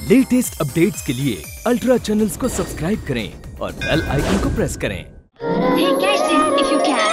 Latest updates के लिए ultra channels को सब्सक्राइब करें और बेल आइकन को प्रेस करें। Hey, catch this if you can.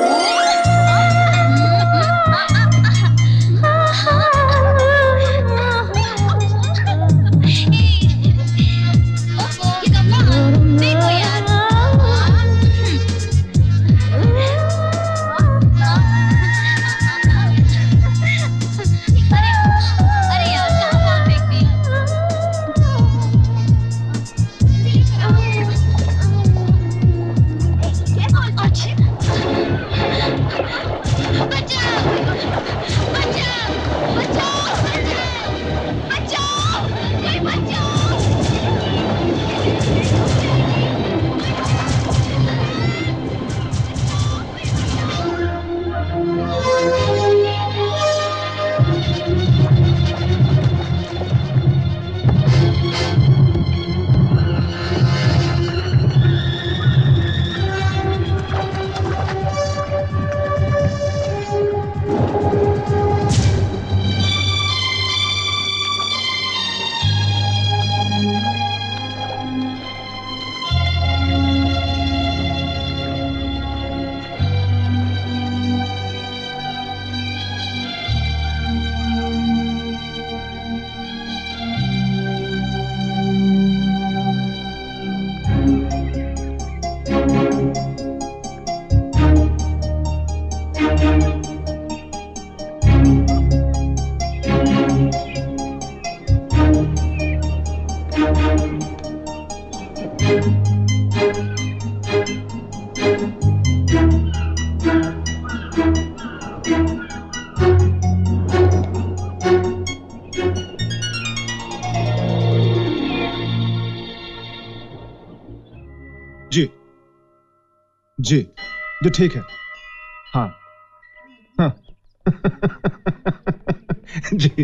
जी ठीक है। हाँ हाँ जी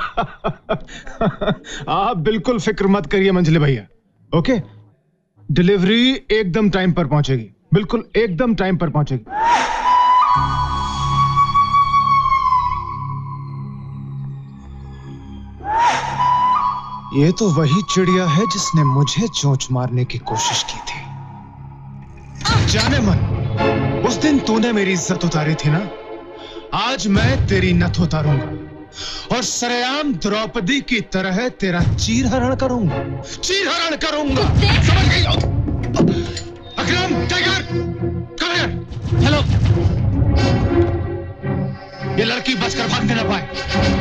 आप बिल्कुल फिक्र मत करिए मंजले भैया। ओके, डिलीवरी एकदम टाइम पर पहुंचेगी, बिल्कुल एकदम टाइम पर पहुंचेगी। ये तो वही चिड़िया है जिसने मुझे चोंच मारने की कोशिश की थी। जाने मन, उस दिन तूने मेरी इज्जत उतारी थी ना, आज मैं तेरी नथ उतारूंगा और सरेआम द्रौपदी की तरह तेरा चीरहरण करूंगा, चीरहरण करूंगा। समझ गई? Akram, tiger, come here. Hello. ये लड़की बचकर भागने ना पाए।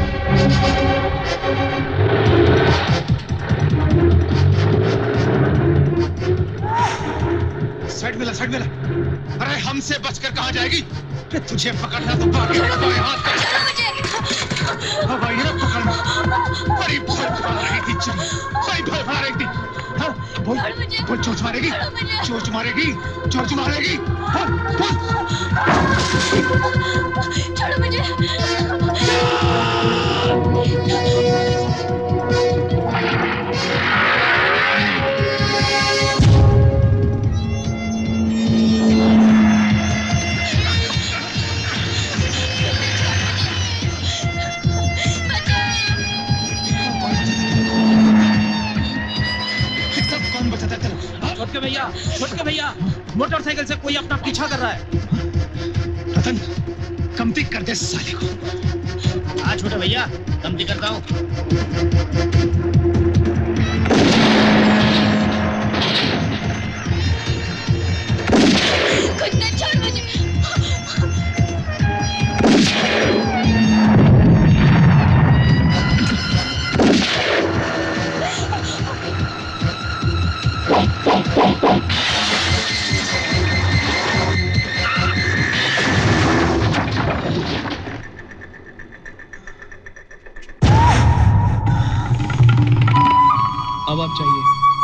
साइड मिला, साइड मिला। अरे हमसे बचकर कहां जाएगी? तुझे पकड़ना तो बाएं हाथ का भाई ना पकड़ना। बड़ी भड़बड़ा रही थी चिड़ी, बड़ी भड़बड़ा रही थी। हाँ, बोल चोंच मारेगी, चोंच मारेगी, चोंच मारेगी। बोल छोड़ो मुझे। छोटके भैया, मोटरसाइकिल से कोई अपना पीछा कर रहा है। रतन, कमती कर दे साले को। हाँ छोटे भैया, कमती करता हूँ। कुछ नहीं, छोड़ मुझे। अब आप चाहिए।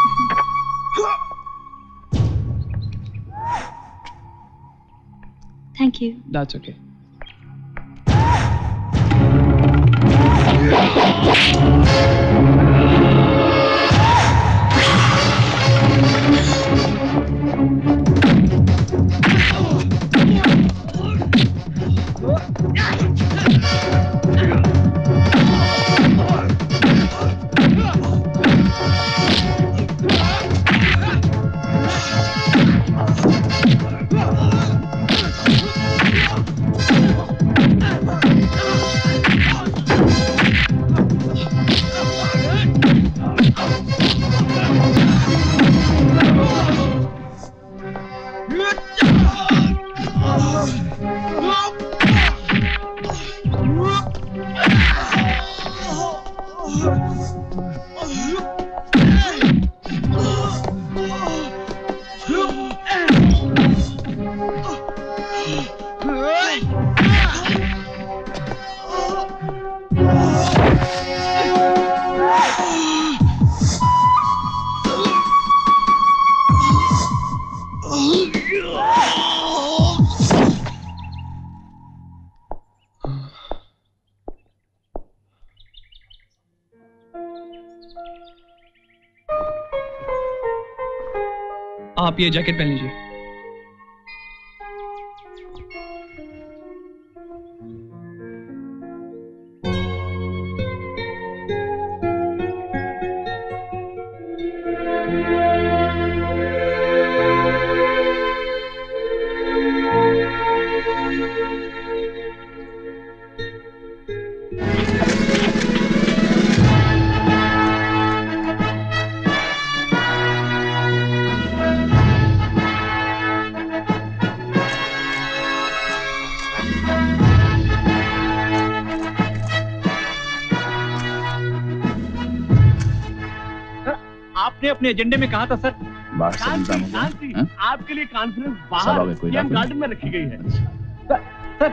Thank you. That's okay. आप ये जैकेट पहन लीजिए। आपने अपने एजेंडे में कहा था सर, आपके लिए कॉन्फ्रेंस बाहर सीएम गार्डन में रखी गई है। सर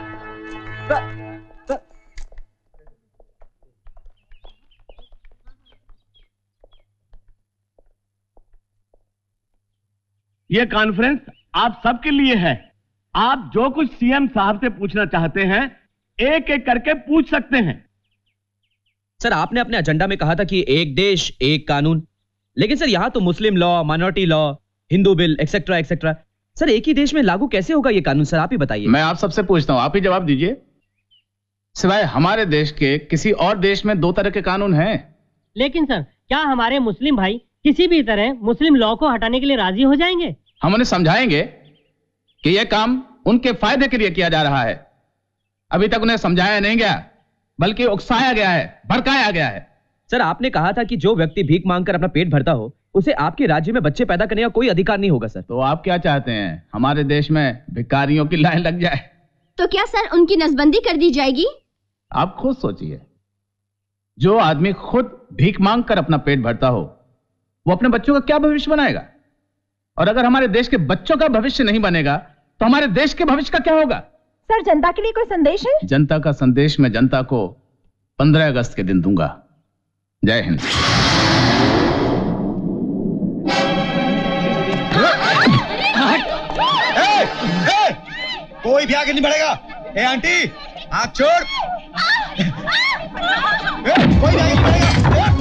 ये कॉन्फ्रेंस आप सबके लिए है। आप जो कुछ सीएम साहब से पूछना चाहते हैं एक एक करके पूछ सकते हैं। सर आपने अपने एजेंडा में कहा था कि एक देश एक कानून, लेकिन सर यहां तो Muslim law, minority law, Hindu bill etcetera etcetera. Sir एक ही देश में लागू कैसे होगा ये कानून? सर आप ही बताइए। मैं आप सबसे पूछता हूं, आप ही जवाब दीजिए। सिवाय हमारे देश के किसी और देश में दो तरह के कानून हैं? लेकिन सर क्या हमारे मुस्लिम भाई किसी भी तरह मुस्लिम लॉ को हटाने के लिए राजी हो जाएंगे? हम उन्हें समझाएंगे कि यह काम उनके फायदे के लिए किया जा रहा है। अभी तक उन्हें समझाया नहीं गया, बल्कि उकसाया गया है, भड़काया गया है। सर आपने कहा था कि जो व्यक्ति भीख मांगकर अपना पेट भरता हो उसे आपके राज्य में बच्चे पैदा करने का कोई अधिकार नहीं होगा। सर तो आप क्या चाहते हैं, हमारे देश में भिखारियों की लाइन लग जाए? तो क्या सर उनकी नसबंदी कर दी जाएगी? आप खुद सोचिए, जो आदमी खुद भीख मांगकर अपना पेट भरता हो वो अपने बच्चों का क्या भविष्य बनाएगा? और अगर हमारे देश के बच्चों का भविष्य नहीं बनेगा तो हमारे देश के भविष्य का क्या होगा? सर जनता के लिए कोई संदेश है? जनता का संदेश मैं जनता को 15 अगस्त के दिन दूंगा। जय हिंद। कोई भी आगे नहीं बढ़ेगा। ए आंटी आग छोड़। कोई नहीं आगे बढ़ेगा।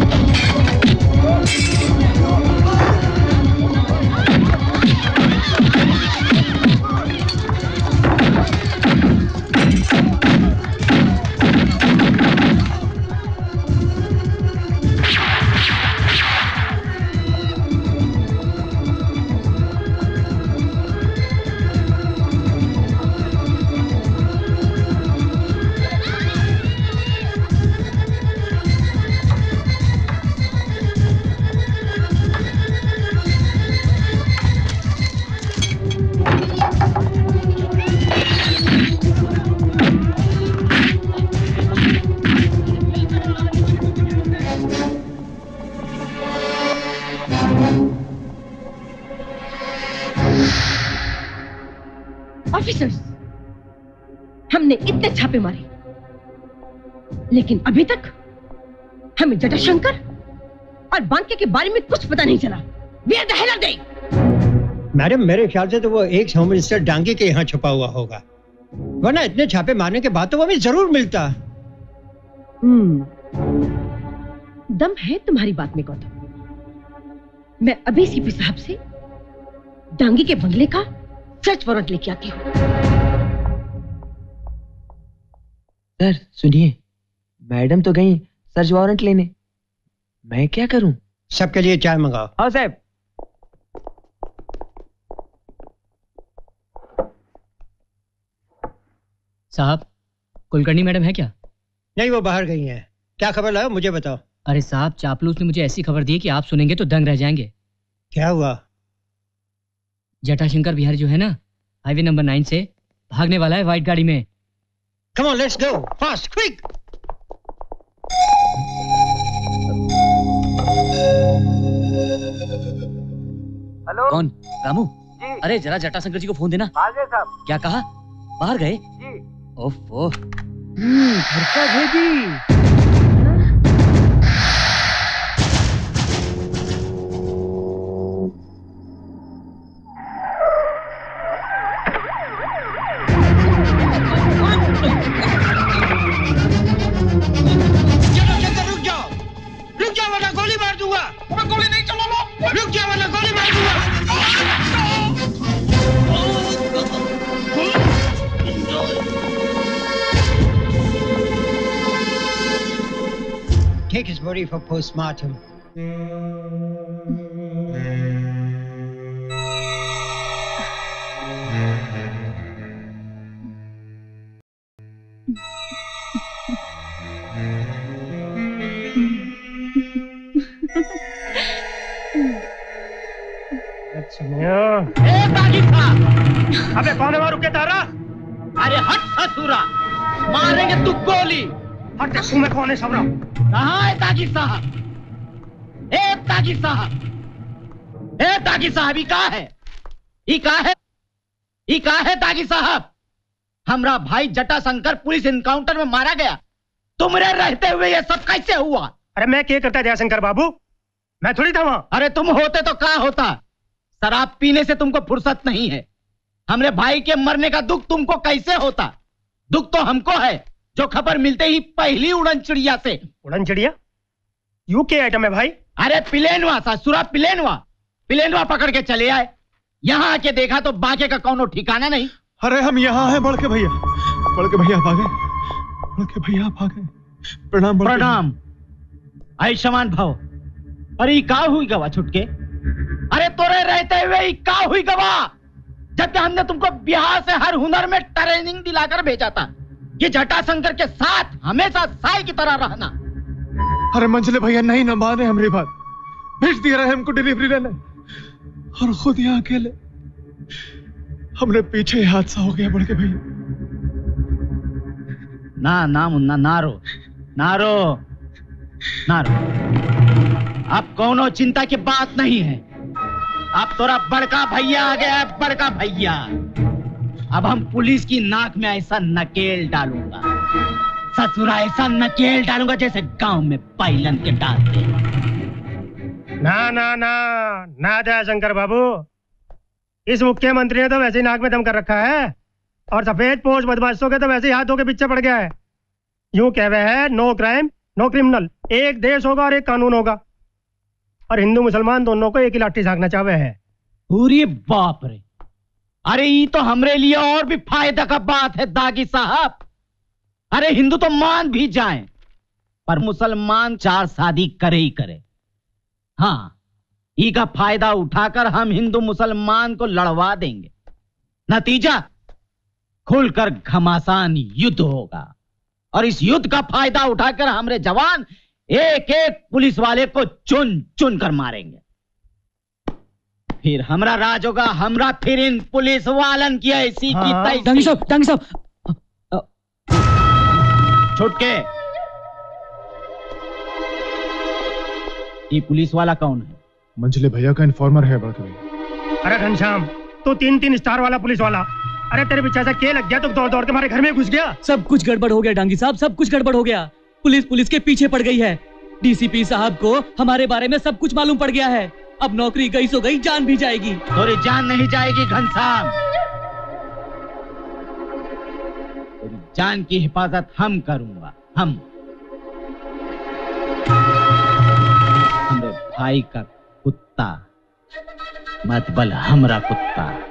ऑफिसर्स, हमने इतने छापे मारे लेकिन अभी तक हमें जटाशंकर और बांके के बारे में कुछ पता नहीं चला। Where the hell are they? Madam मेरे ख्याल से तो वो एक होम मिनिस्टर डांगे के यहाँ छुपा हुआ होगा, वरना इतने छापे मारने के बाद तो वो हमें जरूर मिलता। दम है तुम्हारी बात में गौतम। मैं अभी सीपी साहब से डांगे के बंगले का सर्च वारंट लेके आती हूँ। सर सुनिए, मैडम तो गई सर्च वारंट लेने, मैं क्या करूं? सबके लिए चाय मंगाओ। हाँ साहब। साहब कुलकर्णी मैडम है क्या? नहीं, वो बाहर गई हैं। क्या खबर लाओ मुझे बताओ। अरे साहब चापलूस ने मुझे ऐसी खबर दी कि आप सुनेंगे तो दंग रह जाएंगे। क्या हुआ? जटाशंकर बिहारी जो है ना, हाईवे नंबर 9 से भागने वाला है व्हाइट गाड़ी में। Come on, let's go. Fast, quick. कौन? रामू? अरे जरा जटाशंकर जी को फोन देना। साहब। क्या कहा? बाहर गए? जी। ओफो। घर का भेदी। रुक जाओ वरना गोली मार दूंगा। गोली नहीं चलाना। रुक जाओ वरना गोली मार दूंगा। Take his body for postmortem. अबे कौन है वहां रुके तारा? अरे हट ससुरा, मारेंगे तू गोली। हट तू में कौन है सबरा? कहाँ है तागी साहब? ए तागी साहब, ए तागी साहब, ई कहाँ है? ई कहाँ है? ई कहाँ है तागी साहब? हमरा भाई जटाशंकर पुलिस इनकाउंटर में मारा गया। तुमरे रहते हुए ये सब कैसे हुआ? अरे मैं क्या करता जयशंकर बाबू, मैं थोड़ी था वहां। अरे तुम होते तो क्या होता? शराब पीने से तुमको फुर्सत नहीं है। हमरे भाई के मरने का दुख तुमको कैसे होता? दुख तो हमको है जो खबर मिलते ही पहली उड़न चिड़िया से। उड़न चिड़िया? यू के आइटम है भाई? अरे पिलेनवा ससुरा, पिलेनवा पकड़ के चले आए। यहाँ आके देखा तो बाके का कौनो ठिकाना नहीं। अरे हम यहाँ हैं बड़के भैया, बड़के भैया भागे, बड़के भैया भागे। प्रणाम बड़के। प्रणाम। आयुष्मान भव। अरे का हुई गवा छुटके? अरे तोरे रहते हुए का हुई गवा? जबकि हमने तुमको बिहार से हर हुनर में ट्रेनिंग दिलाकर भेजा था कि जटाशंकर के साथ हमेशा साई की तरह रहना। अरे मंझले भैया नहीं न माने हमारी बात, भेज दिया रहे हमको डिलीवरी लेने और खुद यहाँ अकेले। हमने पीछे ही हादसा हो गया बड़के भैया। ना मुन्ना, नारो नारो नारो। अब कोनो चिंता की बात नहीं है। अब तोरा बड़का भैया आ गया है, बड़का भैया। अब हम पुलिस की नाक में ऐसा नकेल डालूंगा, ससुरा ऐसा नकेल डालूंगा जैसे गांव में पाइलन के डालते। ना जयशंकर बाबू, इस मुख्यमंत्री ने तो वैसे ही नाक में दम कर रखा है और सफेद पोष बदमाशों के तो वैसे ही हाथों के पीछे पड़ गया है। यूं कह रहे हैं नो क्राइम नो क्रिमिनल, एक देश होगा और एक कानून होगा, और हिंदू मुसलमान दोनों को एक ही लाठी झांकना चाहे है। पूरी बाप रे, अरे ये तो हमरे लिए और भी फायदा का बात है दागी साहब। अरे हिंदू तो मान भी जाएं, पर मुसलमान 4 शादी करे ही करे। हाँ, ई का फायदा उठाकर हम हिंदू मुसलमान को लड़वा देंगे। नतीजा खुलकर घमासान युद्ध होगा और इस युद्ध का फायदा उठाकर हमारे जवान एक एक पुलिस वाले को चुन चुन कर मारेंगे। फिर हमरा राज होगा, हमरा फिर इन पुलिस वालन की ऐसी की तैसी। डांगी साहब छुटके, ये पुलिस वाला कौन है? मंझले भैया का इन्फॉर्मर है बड़के भैया। अरे घनश्याम, तो 3 स्टार वाला पुलिस वाला। अरे तेरे पीछे ऐसा क्या लग गया तो दौड़ दौड़ के हमारे घर में घुस गया? सब कुछ गड़बड़ हो गया डांगी साहब, सब कुछ गड़बड़ हो गया। पुलिस के पीछे पड़ गई है। डीसीपी साहब को हमारे बारे में सब कुछ मालूम पड़ गया है। अब नौकरी गई सो गई, जान भी जाएगी। तेरी जान नहीं जाएगी घनश्याम, तेरी जान की हिफाजत हम करूंगा। हमरे भाई का कुत्ता, मत बल हमरा कुत्ता।